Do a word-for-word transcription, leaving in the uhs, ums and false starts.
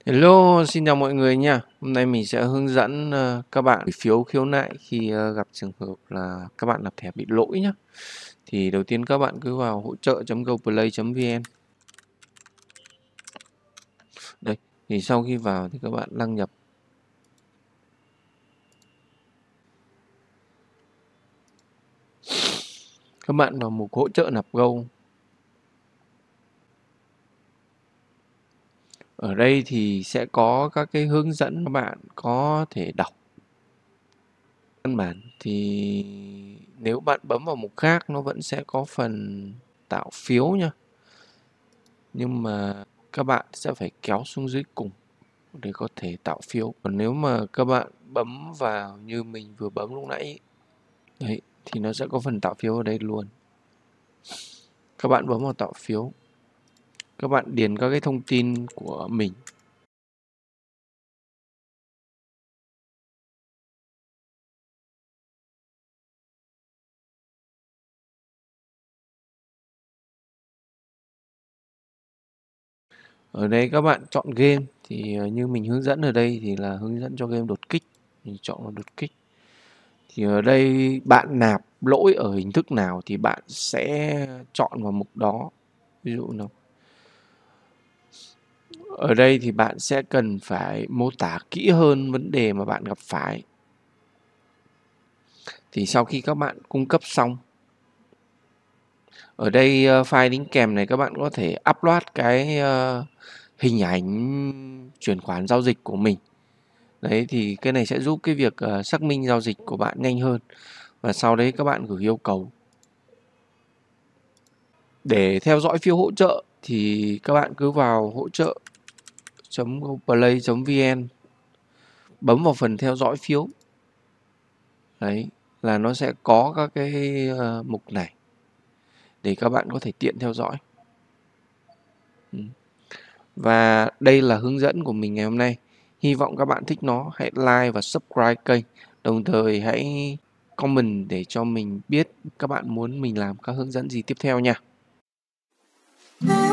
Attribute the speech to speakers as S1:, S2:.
S1: Hello, xin chào mọi người nha. Hôm nay mình sẽ hướng dẫn ờ, các bạn gửi phiếu khiếu nại khi ờ, gặp trường hợp là các bạn nạp thẻ bị lỗi nhé. Thì đầu tiên các bạn cứ vào hỗ trợ chấm goplay chấm vn. Đây, thì sau khi vào thì các bạn đăng nhập. Các bạn vào mục hỗ trợ nạp Go. Ở đây thì sẽ có các cái hướng dẫn các bạn có thể đọc. Căn bản thì nếu bạn bấm vào mục khác nó vẫn sẽ có phần tạo phiếu nha. Nhưng mà các bạn sẽ phải kéo xuống dưới cùng để có thể tạo phiếu. Còn nếu mà các bạn bấm vào như mình vừa bấm lúc nãy đấy, thì nó sẽ có phần tạo phiếu ở đây luôn. Các bạn bấm vào tạo phiếu, các bạn điền các cái thông tin của mình. Ở đây các bạn chọn game thì như mình hướng dẫn ở đây thì là hướng dẫn cho game đột kích. Mình chọn vào đột kích. Thì ở đây bạn nạp lỗi ở hình thức nào thì bạn sẽ chọn vào mục đó. Ví dụ nào ở đây thì bạn sẽ cần phải mô tả kỹ hơn vấn đề mà bạn gặp phải. Thì sau khi các bạn cung cấp xong, ở đây file đính kèm này các bạn có thể upload cái hình ảnh chuyển khoản giao dịch của mình. Đấy thì cái này sẽ giúp cái việc xác minh giao dịch của bạn nhanh hơn. Và sau đấy các bạn gửi yêu cầu. Để theo dõi phiếu hỗ trợ thì các bạn cứ vào hỗ trợ chấm goplay chấm vn, bấm vào phần theo dõi phiếu. Đấy là nó sẽ có các cái mục này để các bạn có thể tiện theo dõi. Và đây là hướng dẫn của mình ngày hôm nay. Hy vọng các bạn thích nó. Hãy like và subscribe kênh. Đồng thời hãy comment để cho mình biết các bạn muốn mình làm các hướng dẫn gì tiếp theo nha.